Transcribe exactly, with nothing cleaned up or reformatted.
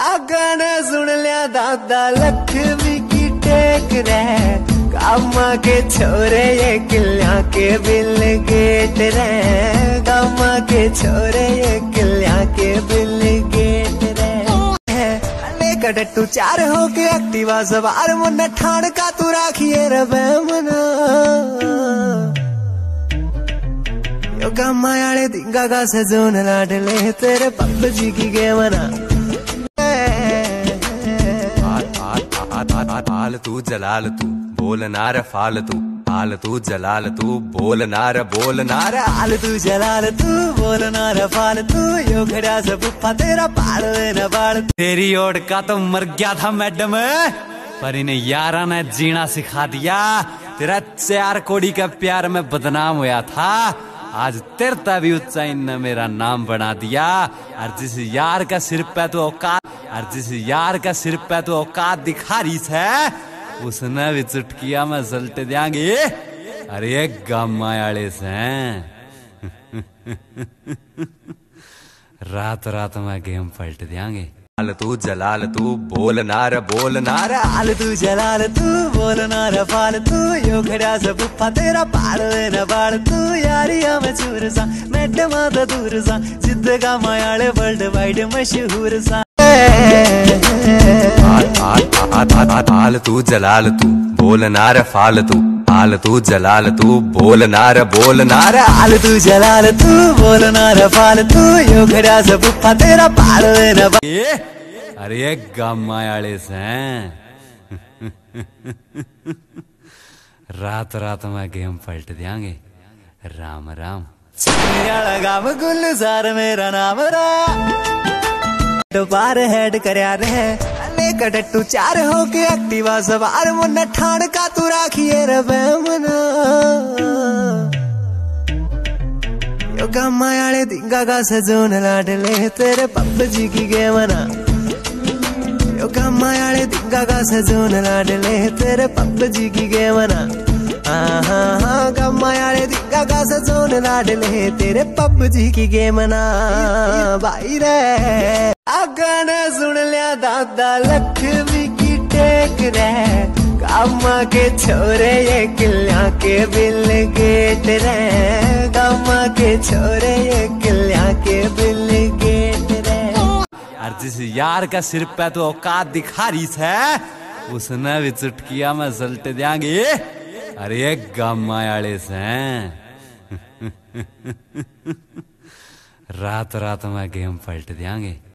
गाना सुन लिया दादा लक्ष्मी की टेक रे, गामा के छोरे ये किलिया के बिल गेट रे, गामा के छोरे ये किलिया के बिल गेट रे। कटू चार हो के एक्टिवा सवार मुन्ना ठाण का तू राखिए रे मना, यो गामा आले दिंगा का सजोन लाडले तेरे पप्पू जी की गेमना। आल तू जलाल तू बोल नार फाल तू, आल तू जलाल तू बोल नार बोल नार, आल तू जलाल तू बोल नार फाल तू, यो खड़ा से पुप्पा तेरा पाल न बाल। तेरी ओट का तो मर गया था मैडम, पर इन्हें यारा ने जीना सिखा दिया। तेरा चार कोड़ी का प्यार में बदनाम हुआ था, आज तेरता भी ऊंचाई ने मेरा नाम बना दिया। और जिस यार का सिर पे तो औकात, और जिस यार का सिर पे तो औकात दिखा रही है, उसने भी चुटकिया में जलते देंगे। अरे गामा आले से रात रात में गेम पलट देंगे। आल तू जलाल तू बोल नार बोल नार, आल तू जलाल तू बोल नार फाल तू, यो खड़ा से पुप्पा तेरा पाल न बाल तू। यारिया में चूर सा मैडम तो दूर सा, जिद का मायाले वर्ल्ड वाइड मशहूर सा। आल तू जलाल तू बोल नार फाल तू, आल तू जलाल तू बोल नार बोल नार, आल तू जलाल तू बोल नार फाल तू, यो खड़ा से पुप्पा तेरा पाल न बाल। अरे गामा आले से रात रात में गेम पलट देंगे। राम राम गाम गुलजार मेरा नाम रा, तो पार हेड करया रे कटू चार हो के एक्टिवा सवार मुन्ना ठाण का तू राखिए रे मना, यो गामा आले दिंगा का सजोन लाडले तेरे पप्पू जी की गेमना, यो गामा आले दिंगा का सजोन लाडले तेरे पप्पू जी की गेमना। हाँ हाँ हाँ गामा आले दिंगा का सजोन लाडले तेरे पप्पू जी की गेमना भाई रे। गाना सुन लिया दादा लक्ष्मी की टेक रे, गामा के छोरे ये किलिया के बिल गेट रे, गामा के छोरे ये किलिया के बिल गेट रे। और जिस यार का सिर पे तो औकात दिखा रही है, उसने भी चुटकिया में जलते देंगे। अरे गामा आले से रात रात में गेम पलट देंगे।